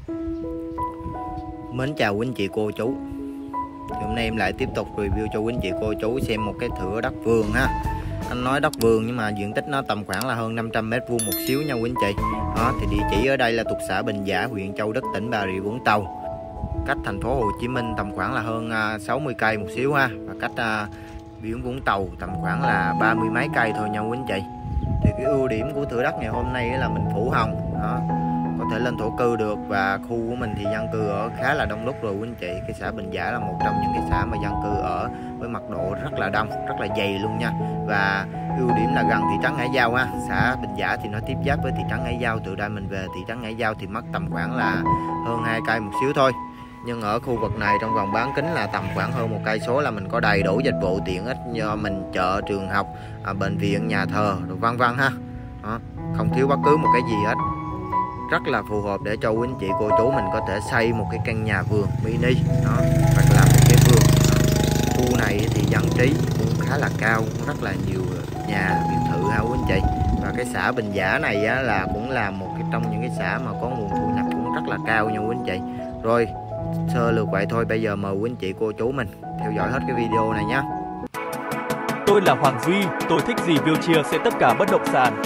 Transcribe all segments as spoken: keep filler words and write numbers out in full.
Mến chào quý anh chị cô chú. Thì hôm nay em lại tiếp tục review cho quý anh chị cô chú xem một cái thửa đất vườn ha. Anh nói đất vườn nhưng mà diện tích nó tầm khoảng là hơn năm trăm mét vuông một xíu nha quý anh chị. Đó, thì địa chỉ ở đây là thuộc xã Bình Giả, huyện Châu Đức, tỉnh Bà Rịa Vũng Tàu. Cách thành phố Hồ Chí Minh tầm khoảng là hơn sáu mươi cây một xíu ha, và cách uh, biển Vũng Tàu tầm khoảng là ba mươi mấy cây thôi nha quý anh chị. Thì cái ưu điểm của thửa đất ngày hôm nay là mình phủ hồng, đó, có thể lên thổ cư được, và khu của mình thì dân cư ở khá là đông đúc rồi quý anh chị. Cái xã Bình Giả là một trong những cái xã mà dân cư ở với mật độ rất là đông, rất là dày luôn nha. Và ưu điểm là gần thị trấn Hải Giao ha. Xã Bình Giả thì nó tiếp giáp với thị trấn Hải Giao, từ đây mình về thị trấn Hải Giao thì mất tầm khoảng là hơn hai cây một xíu thôi. Nhưng ở khu vực này trong vòng bán kính là tầm khoảng hơn một cây số là mình có đầy đủ dịch vụ tiện ích như mình chợ, trường học, à, bệnh viện, nhà thờ, rồi vân vân ha. Đó, không thiếu bất cứ một cái gì hết. Rất là phù hợp để cho quý anh chị cô chú mình có thể xây một cái căn nhà vườn mini đó, hoặc là một cái vườn. Khu này thì dân trí cũng khá là cao, cũng rất là nhiều nhà biệt thự ha quý anh chị. Và cái xã Bình Giả này á, là cũng là một cái trong những cái xã mà có nguồn thu nhập cũng rất là cao nha quý anh chị. Rồi sơ lược vậy thôi, bây giờ mời quý anh chị cô chú mình theo dõi hết cái video này nhé. Tôi là Hoàng Duy, tôi thích review chia sẻ tất cả bất động sản.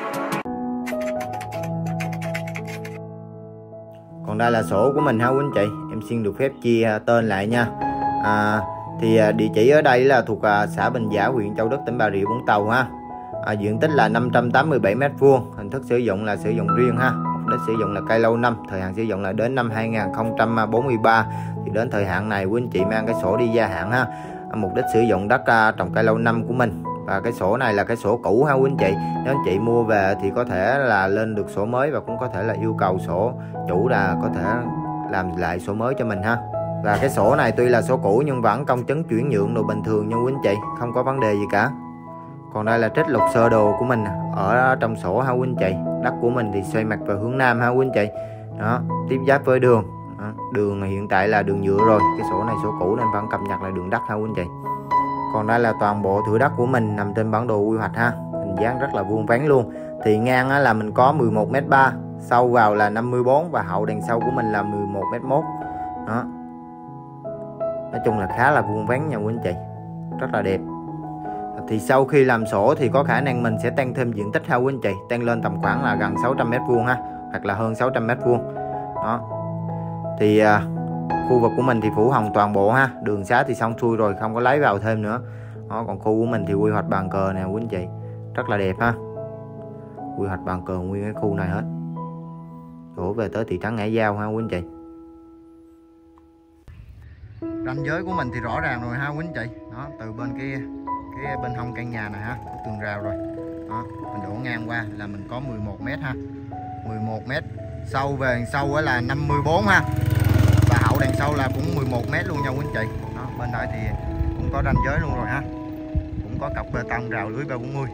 Còn đây là sổ của mình ha quý anh chị, em xin được phép chia tên lại nha. À, thì địa chỉ ở đây là thuộc xã Bình Giả, huyện Châu Đức, tỉnh Bà Rịa Vũng Tàu ha. À, diện tích là năm trăm tám mươi bảy mét vuông, hình thức sử dụng là sử dụng riêng ha. Mục đích sử dụng là cây lâu năm, thời hạn sử dụng là đến năm hai nghìn không trăm bốn mươi ba. Thì đến thời hạn này quý anh chị mang cái sổ đi gia hạn ha. À, mục đích sử dụng đất uh, trồng cây lâu năm của mình. Và cái sổ này là cái sổ cũ ha quý anh chị. Nếu anh chị mua về thì có thể là lên được sổ mới, và cũng có thể là yêu cầu sổ chủ là có thể làm lại sổ mới cho mình ha. Và cái sổ này tuy là sổ cũ nhưng vẫn công chứng chuyển nhượng đồ bình thường nha quý anh chị, không có vấn đề gì cả. Còn đây là trích lục sơ đồ của mình ở trong sổ ha quý anh chị. Đất của mình thì xoay mặt vào hướng nam ha quý anh chị. Đó, tiếp giáp với đường. Đó, đường hiện tại là đường nhựa rồi. Cái sổ này sổ cũ nên vẫn cập nhật lại đường đất ha quý anh chị. Còn đây là toàn bộ thửa đất của mình nằm trên bản đồ quy hoạch ha. Hình dáng rất là vuông vắn luôn. Thì ngang là mình có mười một mét ba, sâu vào là năm mươi bốn, và hậu đằng sau của mình là mười một mét một. Đó. Nói chung là khá là vuông vắn nha quý anh chị. Rất là đẹp. Thì sau khi làm sổ thì có khả năng mình sẽ tăng thêm diện tích ha quý anh chị, tăng lên tầm khoảng là gần sáu trăm mét vuông ha, hoặc là hơn sáu trăm mét vuông. Đó. Thì à, khu vực của mình thì phủ hồng toàn bộ ha, đường xá thì xong xuôi rồi, không có lấy vào thêm nữa. Đó, còn khu của mình thì quy hoạch bàn cờ nè quý anh chị, rất là đẹp ha. Quy hoạch bàn cờ nguyên cái khu này hết, đổ về tới thị trấn Hải Giao ha quý anh chị. Ranh giới của mình thì rõ ràng rồi ha quý anh chị. Đó, từ bên kia cái bên hông căn nhà này ha, có tường rào rồi. Đó, mình đổ ngang qua là mình có mười một mét ha. mười một mét. Sâu về đằng sau là năm mươi bốn ha. Và hậu đằng sau là cũng mười một mét luôn nha quý anh chị. Đó, bên đây thì cũng có ranh giới luôn rồi ha. Cũng có cọc bê tông rào lưới B bốn mươi.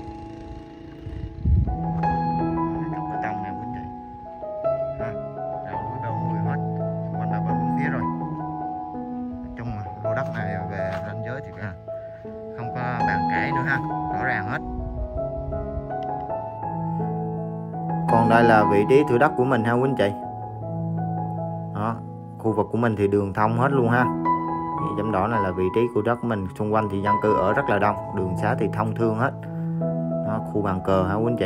Cọc bê tông nè quý anh chị. Ha, rào lưới B bốn mươi hết. Xung quanh là bên bốn phía rồi. Nói chung là lô đất này về ranh giới thì không có bàn cãi nữa ha, rõ ràng hết. Còn đây là vị trí thửa đất của mình ha quý anh chị. Đó, khu vực của mình thì đường thông hết luôn ha. Thì chấm đỏ này là vị trí của đất của mình, xung quanh thì dân cư ở rất là đông, đường xá thì thông thương hết. Đó, khu bàn cờ ha quý anh chị.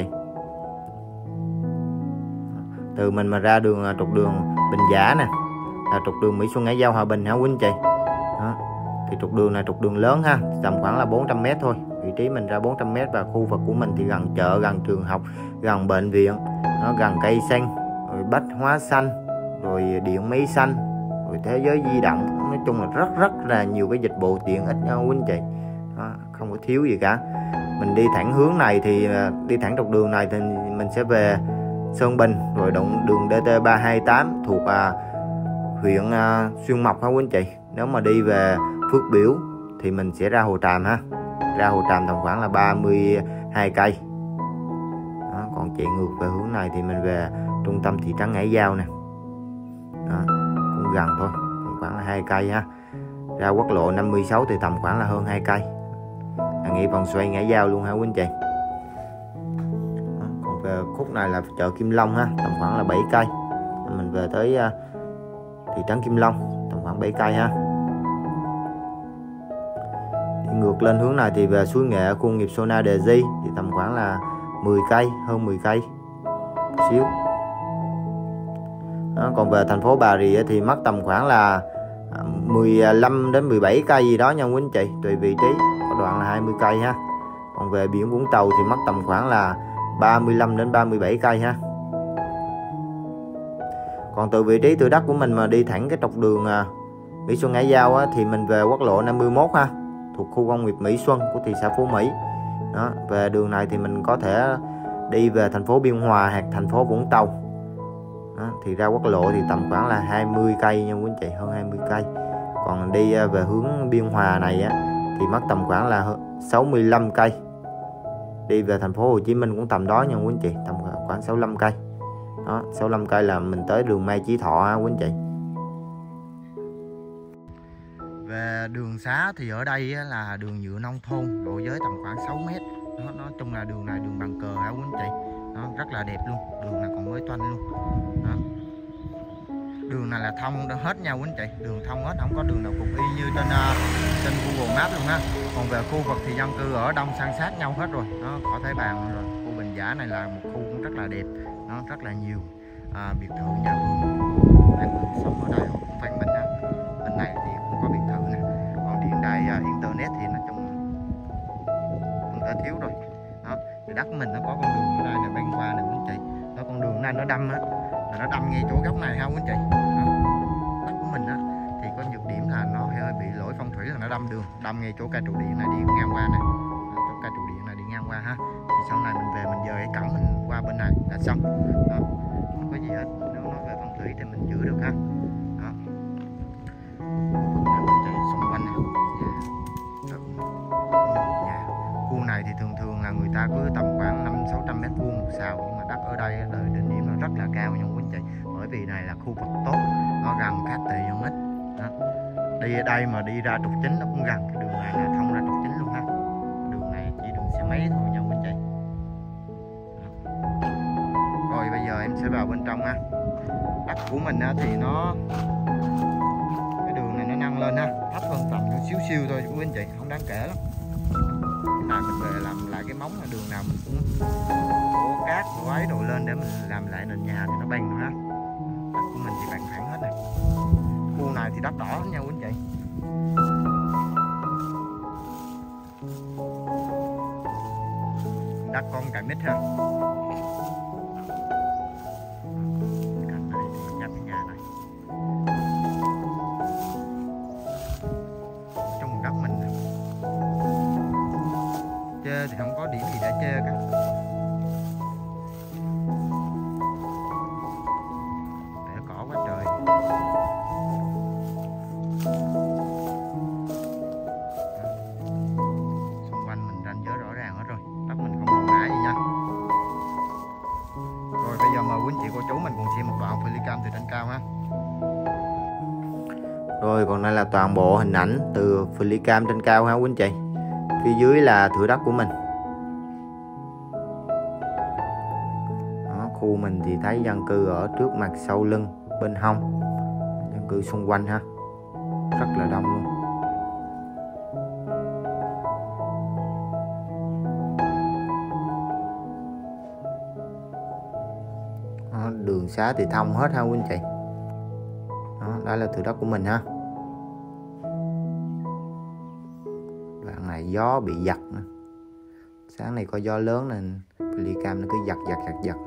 Từ mình mà ra đường trục đường Bình Giả nè, là trục đường Mỹ Xuân Hải Giao Hòa Bình ha quý anh chị. Đó. Thì trục đường này trục đường lớn ha, tầm khoảng là bốn trăm mét thôi. Vị trí mình ra bốn trăm mét, và khu vực của mình thì gần chợ, gần trường học, gần bệnh viện, nó gần cây xanh, rồi bách hóa xanh, rồi điện máy xanh, rồi thế giới di động. Nói chung là rất rất là nhiều cái dịch vụ tiện ích nha quý anh chị. Đó, không có thiếu gì cả. Mình đi thẳng hướng này thì đi thẳng trục đường này thì mình sẽ về Sơn Bình, rồi động đường D T ba hai tám thuộc à, huyện à, Xuyên Mộc ha quý anh chị. Nếu mà đi về Phước Biểu thì mình sẽ ra Hồ Tràm ha. Ra Hồ Tràm tầm khoảng là ba mươi hai cây. Đó, còn chạy ngược về hướng này thì mình về trung tâm thị trấn Hải Giao nè. Đó, cũng gần thôi, tầm khoảng là hai cây ha. Ra quốc lộ năm mươi sáu thì tầm khoảng là hơn hai cây. Là ngay vòng xoay Hải Giao luôn ha quý anh chị. Đó, còn về khúc này là chợ Kim Long ha, tầm khoảng là bảy cây. mình về tới uh, thị trấn Kim Long tầm khoảng bảy cây ha. Đi ngược lên hướng này thì về suối Nghệ, khu công nghiệp Sona Đề Di thì tầm khoảng là mười cây, hơn mười cây một xíu. Đó, còn về thành phố Bà Rịa thì mất tầm khoảng là mười lăm đến mười bảy cây gì đó nha quý anh chị, tùy vị trí, có đoạn là hai mươi cây ha. Còn về biển Vũng Tàu thì mất tầm khoảng là ba mươi lăm đến ba mươi bảy cây ha. Còn từ vị trí thửa đất của mình mà đi thẳng cái trục đường Mỹ Xuân Ngãi Giao á, thì mình về quốc lộ năm mươi mốt ha, thuộc khu công nghiệp Mỹ Xuân của thị xã Phú Mỹ. Đó, về đường này thì mình có thể đi về thành phố Biên Hòa hoặc thành phố Vũng Tàu. Đó, thì ra quốc lộ thì tầm khoảng là hai mươi cây nha quý anh chị, hơn hai mươi cây. Còn đi về hướng Biên Hòa này á, thì mất tầm khoảng là sáu mươi lăm cây. Đi về thành phố Hồ Chí Minh cũng tầm đó nha quý anh chị, tầm khoảng sáu mươi lăm cây. Đó, sáu mươi lăm cây là mình tới đường Mai Chí Thọ ha quý anh chị. Về đường xá thì ở đây là đường nhựa nông thôn, độ giới tầm khoảng sáu mét. Nó nói chung là đường này đường bằng cờ ha quý anh chị. Nó rất là đẹp luôn, đường này còn mới toanh luôn. Đó. Đường này là thông hết nha quý anh chị, đường thông hết, không có đường nào cục y như trên uh, trên Google Maps luôn ha. Còn về khu vực thì dân cư ở đông san sát nhau hết rồi, nó có thấy bàn rồi. Khu Bình Giả này là một khu cũng rất là đẹp, nó rất là nhiều à, biệt thự nhà vườn, các người sống ở đây cũng văn minh ha. Bên này thì cũng có biệt thự nè, còn điện đài uh, internet thì nói chung không thể thiếu rồi. Đó, thì đất của mình nó có con đường ở đây này băng qua này quý anh chị, nó con đường này nó đâm á, là nó đâm ngay chỗ góc này ha quý anh chị. Đó. Đất của mình á thì có nhược điểm là nó hơi bị lỗi phong thủy, là nó đâm đường, đâm ngay chỗ cây trụ điện này đi ngang qua này, chỗ cây trụ điện này đi ngang qua ha. Thì sau này mình về mình dời cái cổng mình qua bên này là xong. Đó. Không có gì hết, nếu nói về phong thủy thì mình chữa được ha. Đó. Xung quanh này, nhà. Khu này thì thường thường là người ta cứ tầm khoảng năm sáu trăm mét vuông một sào, nhưng mà đất ở đây đời định điểm nó rất là cao nha quý anh chị, bởi vì này là khu vực tốt, nó gần Cát Tỳ không ít. Đó. Đi ở đây mà đi ra trục chính nó cũng gần, cái đường này là thông ra trục chính luôn ha. Đường này chỉ đường xe máy thôi nha quý anh chị. Đó. Rồi bây giờ em sẽ vào bên trong ha. Đất của mình thì nó cái đường này nó nâng lên ha, thấp hơn tầm chút xíu xíu thôi quý anh chị, không đáng kể lắm. Cái này mình về làm lại cái móng, là đường nào mình cũng đổ cát đổ ấy đồ lên để mình làm lại nền nhà thì nó bền nữa ha. Đất của mình thì bằng phẳng hết này. Khu này thì đất đỏ hết nha quý anh chị. Đất con cài mít ha. Cạnh này thì nhắm cái nhà này. Trong đất mình chê thì không có điểm gì để chê cả. Để cỏ quá trời. Xung quanh mình ranh giới rõ ràng hết rồi, đất mình không còn ngã gì nha. Rồi bây giờ mời quý anh chị cô chú mình cùng xem một đoạn flycam từ trên cao ha. Rồi còn đây là toàn bộ hình ảnh từ flycam trên cao ha quý anh chị. Phía dưới là thửa đất của mình. Đó, khu mình thì thấy dân cư ở trước mặt sau lưng bên hông, dân cư xung quanh ha, rất là đông luôn. Đó, đường xá thì thông hết ha quý anh chị. Đó, đó là thửa đất của mình ha. Đoạn này gió bị giật nữa. Sáng này có gió lớn nên flycam nó cứ giật giật giật giật.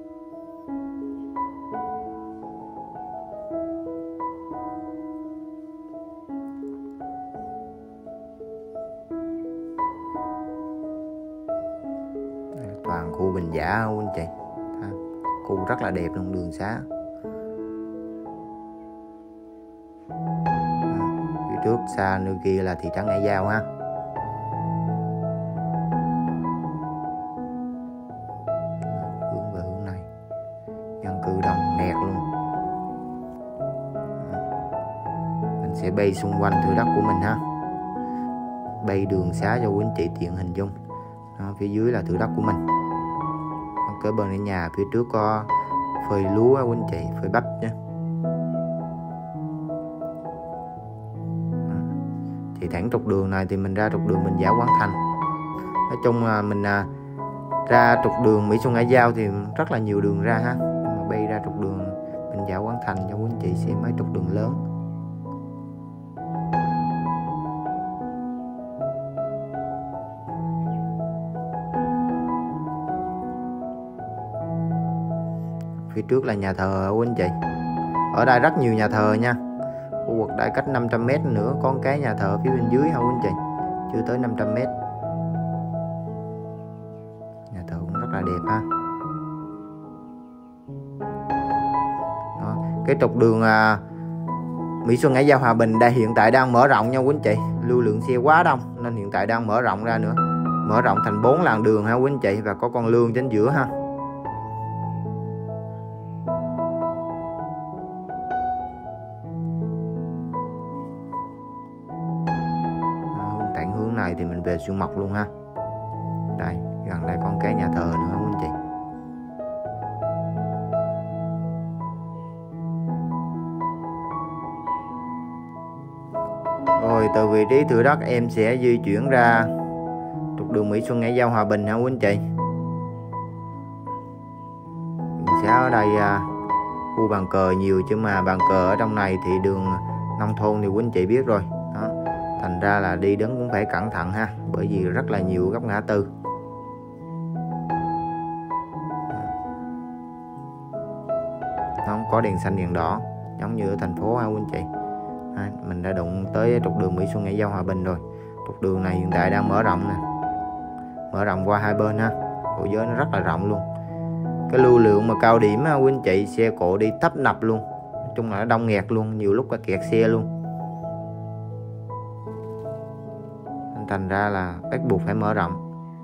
Toàn khu Bình Giả không anh chị. Khu rất là đẹp luôn, đường xá. Phía trước xa nơi kia là thị trấn Ngãi Giao ha. Hướng về hướng này dân cư đông nẹt luôn. Mình sẽ bay xung quanh thửa đất của mình ha, bay đường xá cho quý anh chị tiện hình dung. Đó, phía dưới là thửa đất của mình. Kế bên cái nhà phía trước có phơi lúa quý anh chị, phơi bắp nha. Thì thẳng trục đường này thì mình ra trục đường Bình Giả Quán Thành. Nói chung là mình à, ra trục đường Mỹ Xuân Hải Giao thì rất là nhiều đường ra ha. Mà bay ra trục đường Bình Giả Quán Thành cho quý anh chị xem mấy trục đường lớn. Phía trước là nhà thờ quý anh chị. Ở đây rất nhiều nhà thờ nha. Khu vực đây cách năm trăm mét nữa có một cái nhà thờ phía bên dưới không quý anh chị, chưa tới năm trăm mét. Nhà thờ cũng rất là đẹp ha. Đó. Cái trục đường à, Mỹ Xuân Hải Giao Hòa Bình đây hiện tại đang mở rộng nha quý anh chị, lưu lượng xe quá đông nên hiện tại đang mở rộng ra nữa, mở rộng thành bốn làn đường ha quý anh chị, và có con lương trên giữa ha. Hướng này thì mình về Xuyên Mộc luôn ha. Đây gần đây còn cái nhà thờ nữa quý anh chị. Rồi từ vị trí thửa đất em sẽ di chuyển ra trục đường Mỹ Xuân Hải Giao Hòa Bình ha quý anh chị. Mình sẽ ở đây à, khu bàn cờ nhiều, chứ mà bàn cờ ở trong này thì đường nông thôn thì quý anh chị biết rồi. Đó. Thành ra là đi đứng cũng phải cẩn thận ha, bởi vì rất là nhiều góc ngã tư. Nó không có đèn xanh đèn đỏ giống như ở thành phố ha quý anh chị. À, mình đã đụng tới trục đường Mỹ Xuân Hải Giao Hòa Bình rồi. Trục đường này hiện tại đang mở rộng nè, mở rộng qua hai bên ha, độ giới nó rất là rộng luôn. Cái lưu lượng mà cao điểm ha quý anh chị, xe cộ đi tấp nập luôn, nói chung là nó đông nghẹt luôn, nhiều lúc là kẹt xe luôn. Thành ra là bắt buộc phải mở rộng.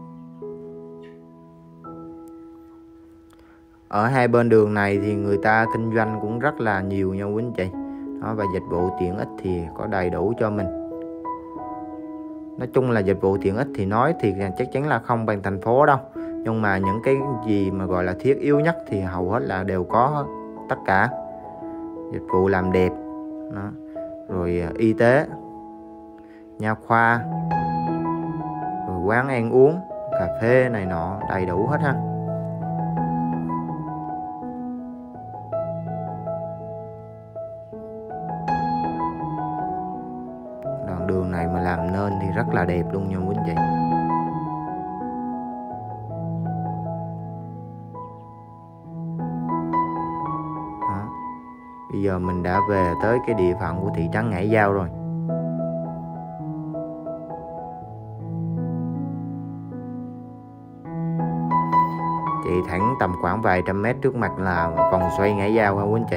Ở hai bên đường này thì người ta kinh doanh cũng rất là nhiều nha quý anh chị. Đó, và dịch vụ tiện ích thì có đầy đủ cho mình. Nói chung là dịch vụ tiện ích thì nói thì chắc chắn là không bằng thành phố đâu, nhưng mà những cái gì mà gọi là thiết yếu nhất thì hầu hết là đều có tất cả. Dịch vụ làm đẹp, đó, rồi y tế, nha khoa, rồi quán ăn uống, cà phê này nọ đầy đủ hết ha. Đoạn đường này mà làm nên thì rất là đẹp luôn nha quý anh chị. Đó. Bây giờ mình đã về tới cái địa phận của thị trấn Hải Giao rồi. Chạy thẳng tầm khoảng vài trăm mét trước mặt là vòng xoay Hải Giao ha quý anh chị.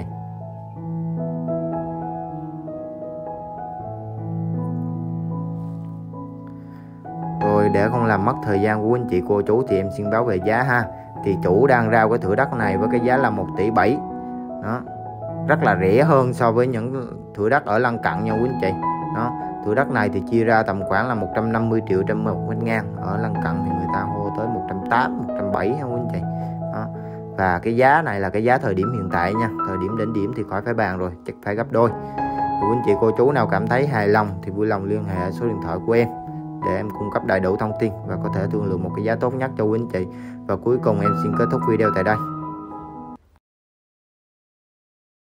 Rồi để không làm mất thời gian của quý anh chị cô chú thì em xin báo về giá ha. Thì chủ đang rao cái thửa đất này với cái giá là một tỷ bảy. Đó, rất là rẻ hơn so với những thửa đất ở lân cận nha quý anh chị. Đó, thửa đất này thì chia ra tầm khoảng là một trăm năm mươi triệu trên một mét ngang, ở lân cận thì người ta hô tới một trăm tám mươi, một trăm bảy mươi ha quý anh chị. Đó. Và cái giá này là cái giá thời điểm hiện tại nha, thời điểm đỉnh điểm thì khỏi phải bàn rồi, chắc phải gấp đôi. Quý anh chị cô chú nào cảm thấy hài lòng thì vui lòng liên hệ số điện thoại của em để em cung cấp đầy đủ thông tin và có thể thương lượng một cái giá tốt nhất cho quý anh chị. Và cuối cùng em xin kết thúc video tại đây.